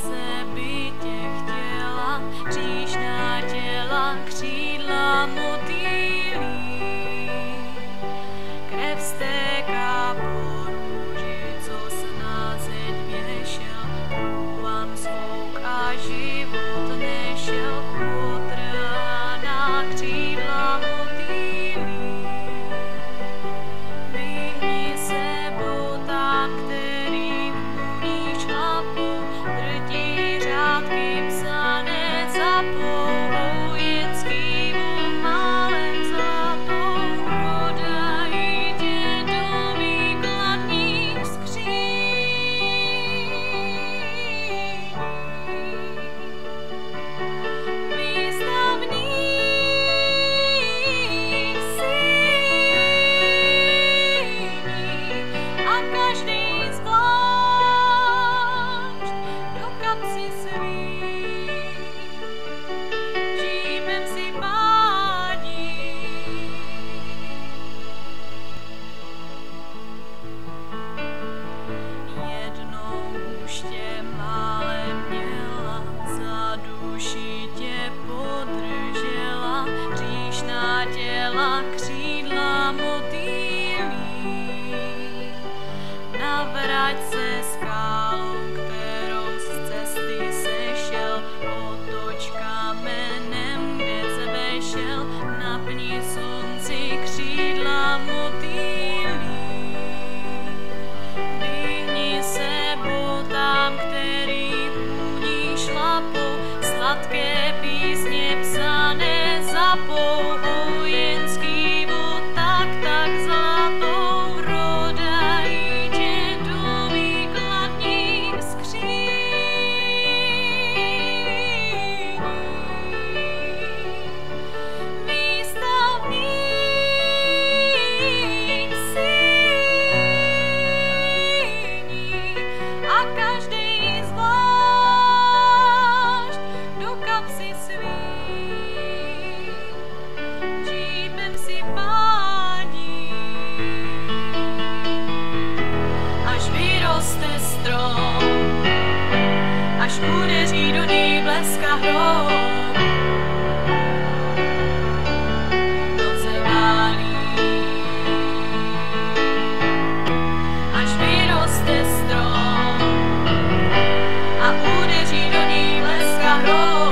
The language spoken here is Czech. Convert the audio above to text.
se by tě chtěla, křížná těla, křídla motýlí. Krev stéká po růži, co snázeň věšel, průvan svouk a život nešel, potrhaná křídla motýlí. Vyhni se botám, který vůní šlapou, drtí řádky psané za pouhou, jenský vůl málem zlatou, prodají tě do výkladních skříní. Výstavných síní a každý zvlášť do kapsy svý žímem si pádí. Jednou už tě málem měla, za duši tě podržela, hříšná těla, křídla motýlí. Navrať se skálou, kterou z cesty sešel, otoč kamenem, kde zvešel, napni slunci křídla motýlí. Vyhni se botám, který vůní šlapou, sladké písně psané za pouhou, jenský vůd tak zlatou, prodají tě do výkladních skříní. Výstavných síní a každý zvlášť do kapsy svý džípem si pádí. Až vyroste strom, až udeří do ní bleska hrom, noc se válí. Až vyroste strom a udeří do ní bleska hrom,